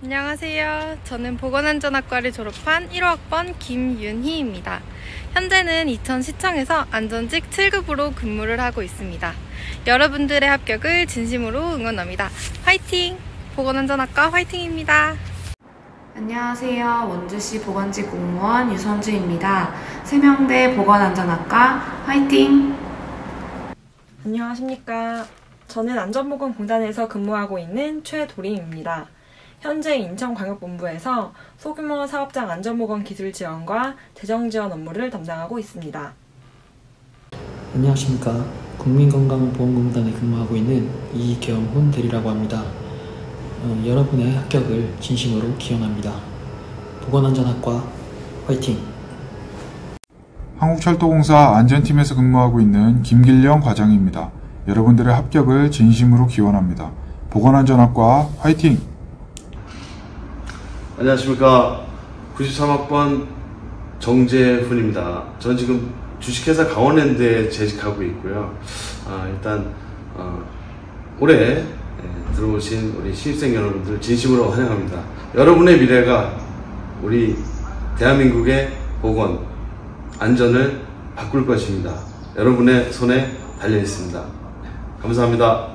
안녕하세요. 저는 보건안전학과를 졸업한 1호학번 김윤희입니다. 현재는 이천시청에서 안전직 7급으로 근무를 하고 있습니다. 여러분들의 합격을 진심으로 응원합니다. 화이팅! 보건안전학과 화이팅입니다. 안녕하세요. 원주시 보건직 공무원 유선주입니다. 세명대 보건안전학과 화이팅! 안녕하십니까. 저는 안전보건공단에서 근무하고 있는 최도림입니다. 현재 인천광역본부에서 소규모 사업장 안전보건 기술 지원과 재정 지원 업무를 담당하고 있습니다. 안녕하십니까. 국민건강보험공단에 근무하고 있는 이경훈 대리라고 합니다. 여러분의 합격을 진심으로 기원합니다. 보건안전학과 화이팅! 한국철도공사 안전팀에서 근무하고 있는 김길령 과장입니다. 여러분들의 합격을 진심으로 기원합니다. 보건안전학과 화이팅! 안녕하십니까. 93학번 정재훈입니다. 저는 지금 주식회사 강원랜드에 재직하고 있고요. 일단 올해 들어오신 우리 신입생 여러분들 진심으로 환영합니다. 여러분의 미래가 우리 대한민국의 보건, 안전을 바꿀 것입니다. 여러분의 손에 달려 있습니다. 감사합니다.